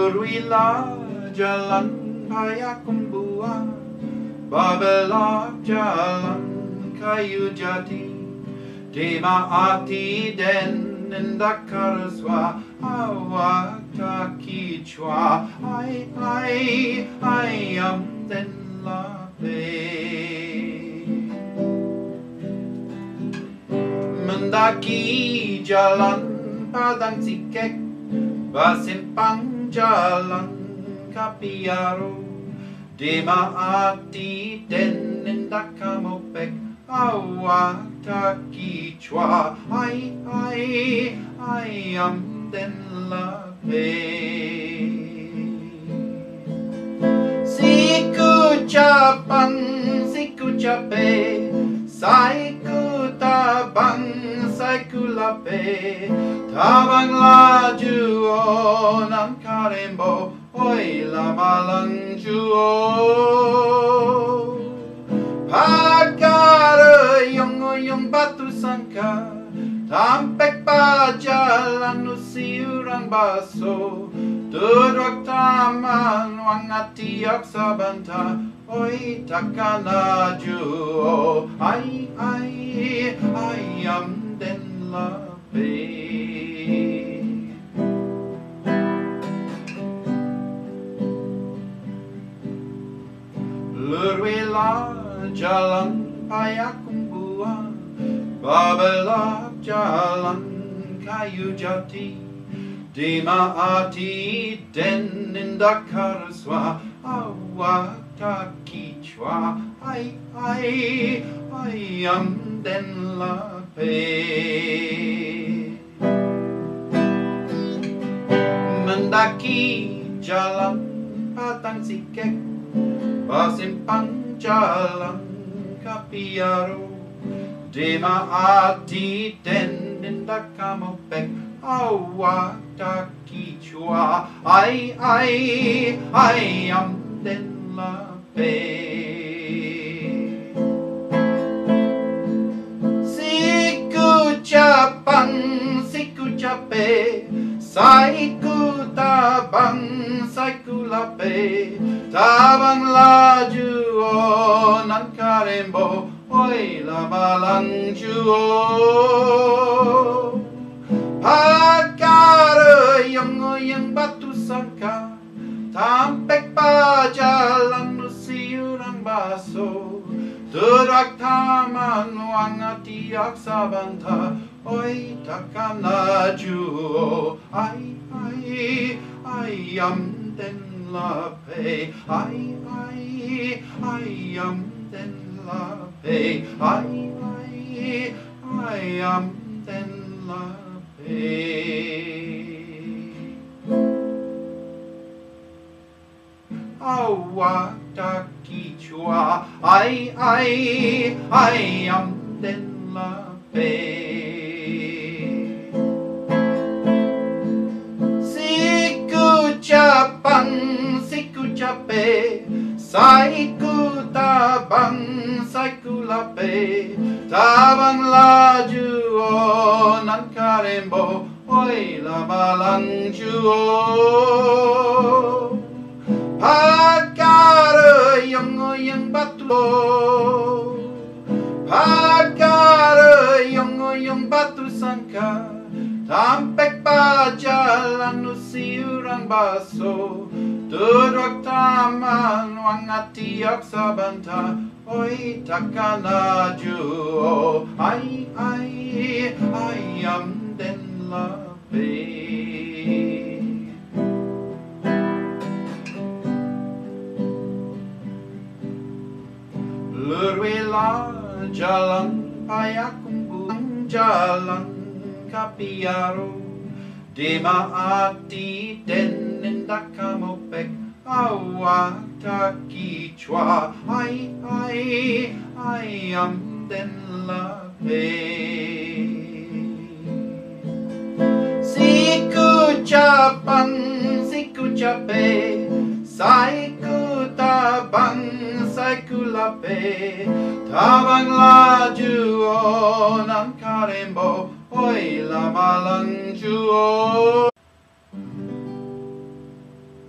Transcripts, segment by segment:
Lurwila jalan payakumbuan, Babelak jalan kayu jati, Dimaati den indakaraswa, awak takichwa, ayam den lape. Mendaki jalan padang sikek, Basimpang jalan kapiaro, Dimaati den indakamopek, awak takichwa, ayam den lape. Siku cape, saiku tabang, saiku lape, tabang laju onam karembo, oi lamalang juo. Pagare yung batu sangka, tampek pajalan usiurang baso, Duduk taman wangatiak sabanta, oi takana juo, ayam den lape. Lurwila jalan payakumbuan, Babelak jalan kayu jati, Dimaati den indakaraswa, awak takichwa, ayam den lape. Mendaki jalan patang sikek, Basimpang jalan kapiaro, Dimaati den indakamopek, awak takichwa, ayam den lape. Siku cape, saiku tabang, saiku lape, tabang laju onan karembo, oi lamalang juo. Pagare yung batu sangka, tampek pajalan usiurang baso, Duduk taman wangatiak sabanta, oi takana juo, ayam den lape, ayam den lape, ayam den lape. Awak takichwa, ayam den lape. Siku cape, saiku tabang, saiku lape, tabang laju onan karembo, oi lamalang juo. Pagare yung batu, Pagare yung batu sangka, tampek pajalan usiurang baso, Duduk taman wangatiak sabanta, oi takana juo, ayam den lape. Lurwila jalan payakumbuan, jalan kapiaro, Dimaati den indakamopek, awak takichwa, ayam den lape. Siku cape, saiku tabang, saiku lape, tabang laju onan karembo, oi lamalang juo.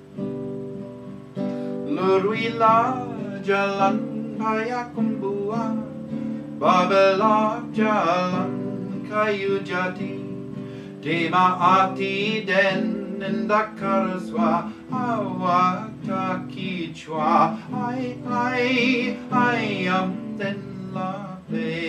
Wila jalan payakumbuan, Babelak jalan kayu jati, Timaati den indakaraswa, awak takichwa, ayam den lape.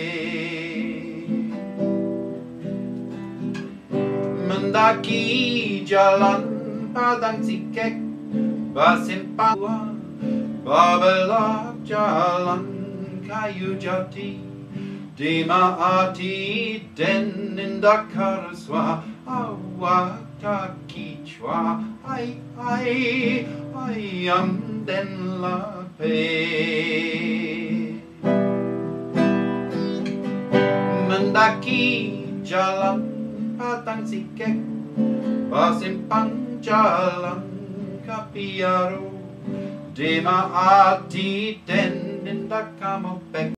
Mendaki jalan padang sikek, Basimpang Babelak jalan kayu jati, Timaati den indakaraswa, awak takichwa, ayam den lape. Mendaki jalan padang sikek, Basimpang jalan kapiaro, Timaati den indakamopek.